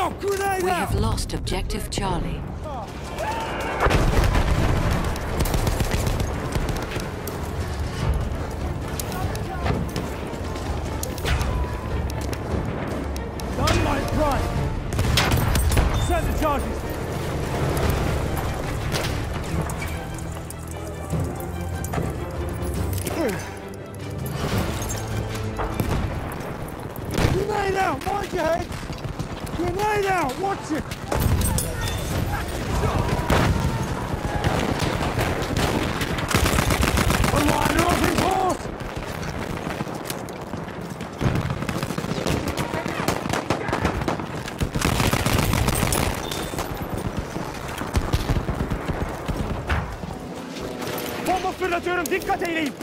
Stop! Grenade We out! have lost objective Charlie. Dynamite prime! Set the charges! Grenade out! Mind your head! Grenade out! Watch it! A rider off his horse! Bomba fırlatıyorum, dikkat eyleyin!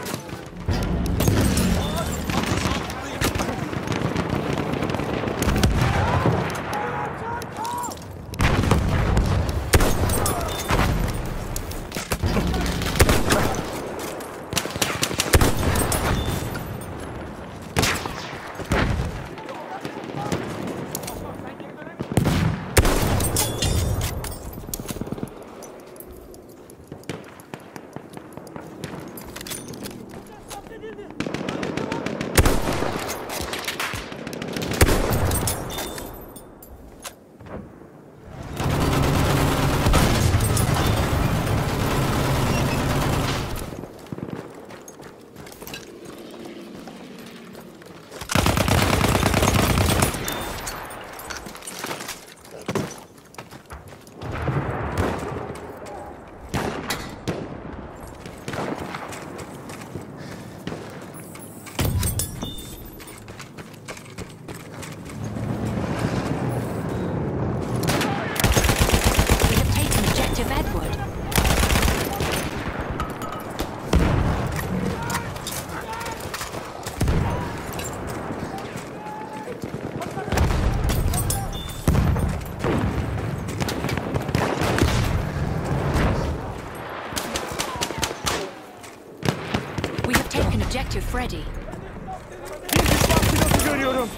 Objective Freddy. Bir pilotu görüyorum.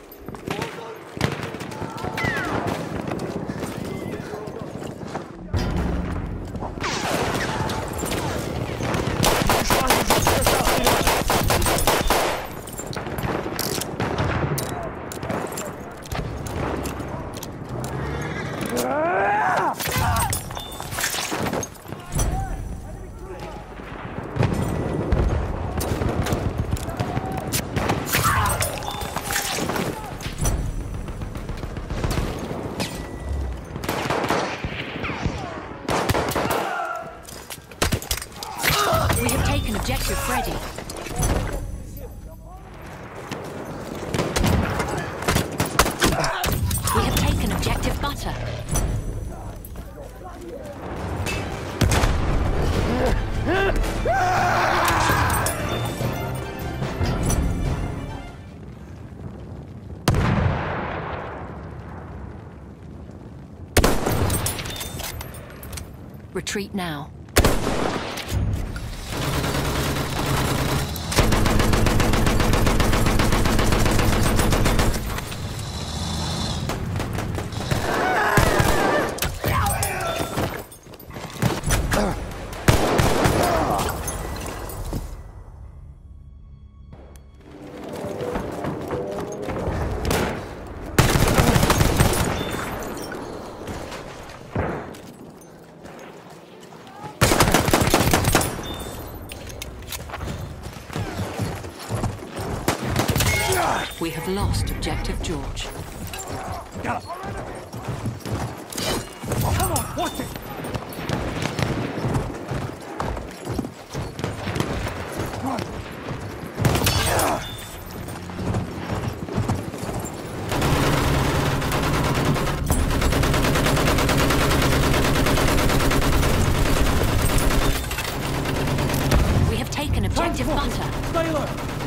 We have taken Objective Freddy. We have taken Objective Butter. Retreat now. We have lost Objective George. Got him. Oh, come on, watch it. Run. We have taken Objective Butter. Stay low.